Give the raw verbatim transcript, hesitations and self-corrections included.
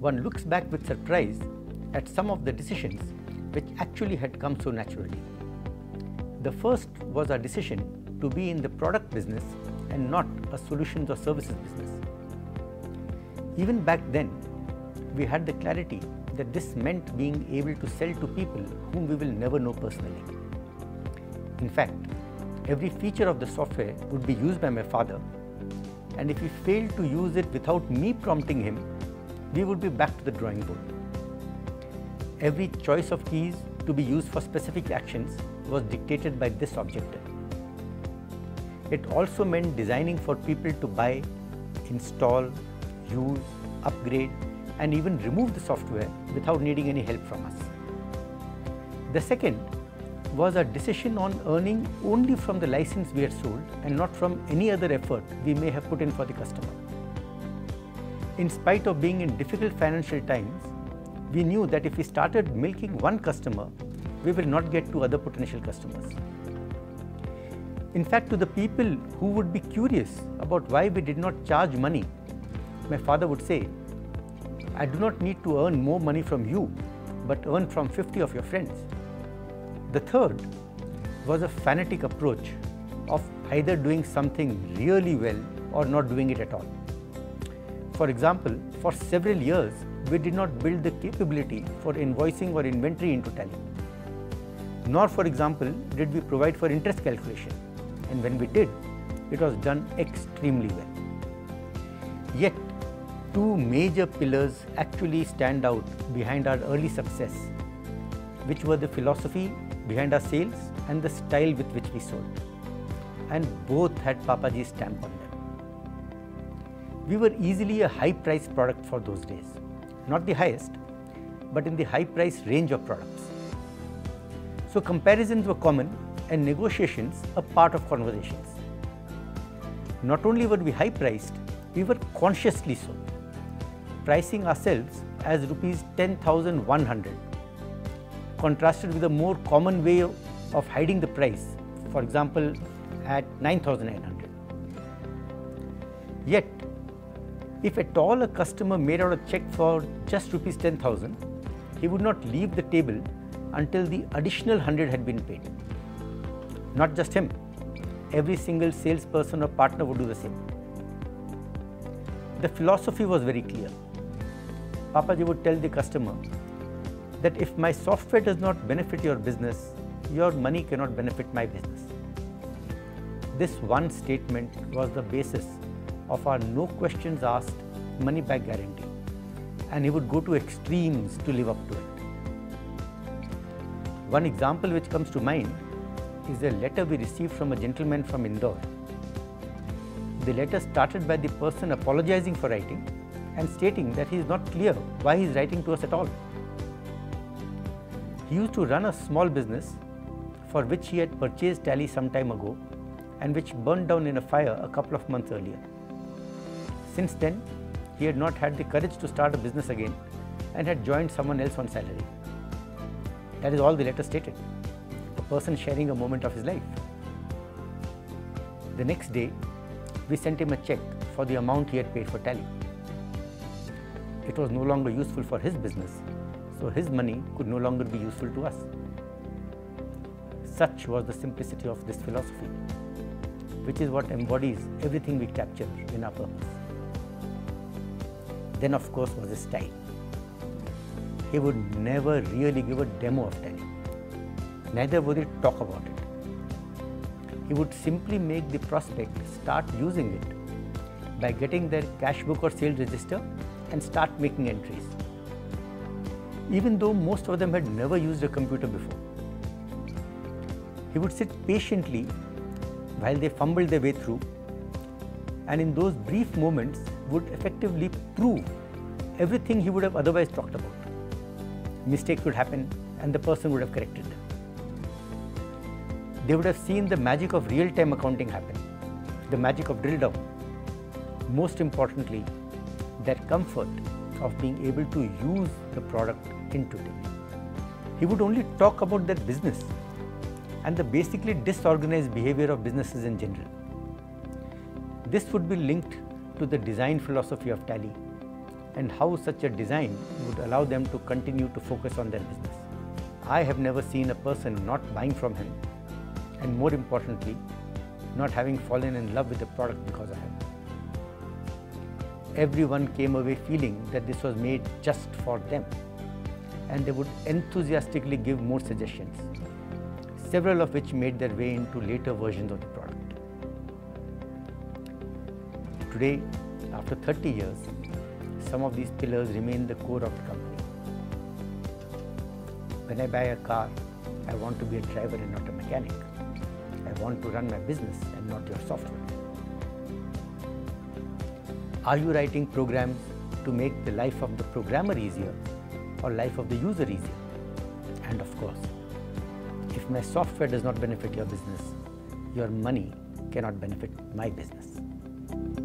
one looks back with surprise at some of the decisions which actually had come so naturally. The first was our decision to be in the product business and not a solutions or services business. Even back then, we had the clarity that this meant being able to sell to people whom we will never know personally. In fact, every feature of the software would be used by my father, and if he failed to use it without me prompting him, we would be back to the drawing board. Every choice of keys to be used for specific actions was dictated by this objective. It also meant designing for people to buy, install, use, upgrade, and even remove the software without needing any help from us. The second was a decision on earning only from the license we had sold and not from any other effort we may have put in for the customer. In spite of being in difficult financial times, we knew that if we started milking one customer, we will not get to other potential customers. In fact, to the people who would be curious about why we did not charge money, my father would say, "I do not need to earn more money from you, but earn from fifty of your friends." The third was a fanatic approach of either doing something really well or not doing it at all. For example, for several years, we did not build the capability for invoicing or inventory into Tally. Nor, for example, did we provide for interest calculation, and when we did, it was done extremely well. Yet, two major pillars actually stand out behind our early success, which were the philosophy behind our sales and the style with which we sold. And both had Papaji's stamp on them. We were easily a high-priced product for those days. Not the highest, but in the high-price range of products. So comparisons were common and negotiations a part of conversations. Not only were we high-priced, we were consciously so, pricing ourselves as rupees ten thousand one hundred, contrasted with a more common way of hiding the price, for example, at nine thousand nine hundred. Yet, if at all a customer made out a check for just rupees ten thousand, he would not leave the table until the additional one hundred had been paid. Not just him, every single salesperson or partner would do the same. The philosophy was very clear. Papaji would tell the customer that if my software does not benefit your business, your money cannot benefit my business. This one statement was the basis of our no questions asked money back guarantee, and he would go to extremes to live up to it. One example which comes to mind is a letter we received from a gentleman from Indore. The letter started by the person apologizing for writing and stating that he is not clear why he is writing to us at all. He used to run a small business for which he had purchased Tally some time ago and which burned down in a fire a couple of months earlier. Since then, he had not had the courage to start a business again and had joined someone else on salary. That is all the letter stated, a person sharing a moment of his life. The next day, we sent him a check for the amount he had paid for Tally. It was no longer useful for his business, so his money could no longer be useful to us. Such was the simplicity of this philosophy, which is what embodies everything we capture in our purpose. Then, of course, was his style. He would never really give a demo of Tally. Neither would he talk about it. He would simply make the prospect start using it by getting their cash book or sales register and start making entries, even though most of them had never used a computer before. He would sit patiently while they fumbled their way through, and in those brief moments would effectively prove everything he would have otherwise talked about. Mistakes would happen and the person would have corrected them. They would have seen the magic of real-time accounting happen, the magic of drill down. Most importantly, that comfort of being able to use the product into it. He would only talk about their business and the basically disorganized behavior of businesses in general. This would be linked to the design philosophy of Tally, and how such a design would allow them to continue to focus on their business. I have never seen a person not buying from him, and more importantly, not having fallen in love with the product because of him. Everyone came away feeling that this was made just for them, and they would enthusiastically give more suggestions, several of which made their way into later versions of the product. Today, after thirty years, some of these pillars remain the core of the company. When I buy a car, I want to be a driver and not a mechanic. I want to run my business and not your software. Are you writing programs to make the life of the programmer easier or life of the user easier? And of course, if my software does not benefit your business, your money cannot benefit my business.